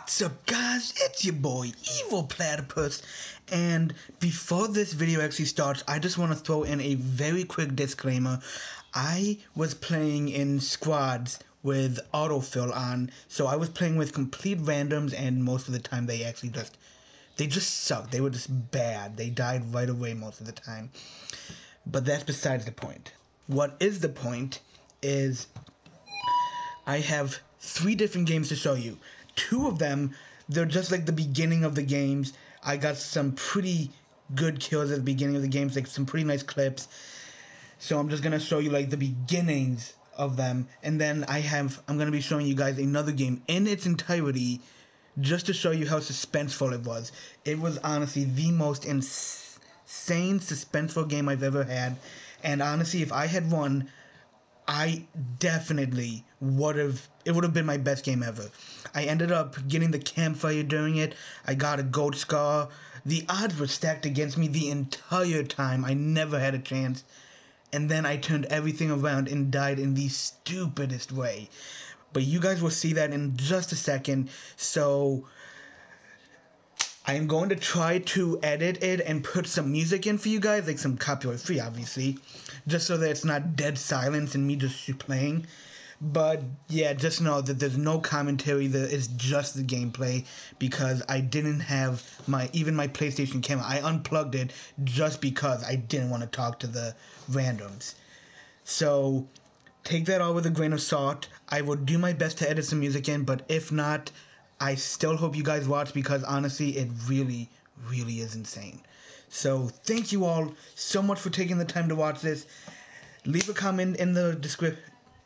What's up, guys? It's your boy Evil Platypus, and before this video actually starts, I just want to throw in a very quick disclaimer. I was playing in squads with autofill on, so I was playing with complete randoms, and most of the time they just sucked. They were just bad. They died right away most of the time. But that's besides the point. What is the point is I have 3 different games to show you. 2 of them, they're just like the beginning of the games. I got some pretty good kills at the beginning of the games, like some pretty nice clips. So I'm just gonna show you like the beginnings of them, and then I'm gonna be showing you guys another game in its entirety, just to show you how suspenseful it was. It was honestly the most insane suspenseful game I've ever had, and honestly, if I had won, I definitely it would have been my best game ever. I ended up getting the campfire during it. I got a gold scar. The odds were stacked against me the entire time. I never had a chance. And then I turned everything around and died in the stupidest way. But you guys will see that in just a second. So I'm going to try to edit it and put some music in for you guys, like some copyright free, obviously, just so that it's not dead silence and me just playing. But yeah, just know that there's no commentary. It's just the gameplay, because I didn't have even my PlayStation camera. I unplugged it just because I didn't want to talk to the randoms. So take that all with a grain of salt. I will do my best to edit some music in, but if not, I still hope you guys watch, because honestly, it really, really is insane. So thank you all so much for taking the time to watch this. Leave a comment in the description.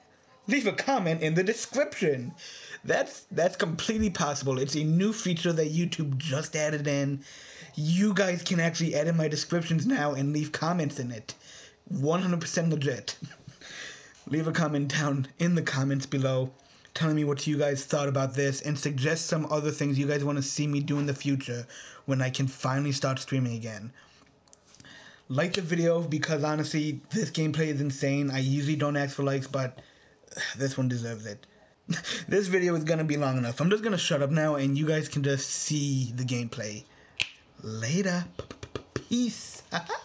That's completely possible. It's a new feature that YouTube just added in. You guys can actually edit my descriptions now and leave comments in it. 100% legit. Leave a comment down in the comments below, telling me what you guys thought about this, and suggest some other things you guys want to see me do in the future when I can finally start streaming again. Like the video, because honestly, this gameplay is insane. I usually don't ask for likes, but this one deserves it. This video is gonna be long enough. I'm just gonna shut up now, and you guys can just see the gameplay. Later. Peace.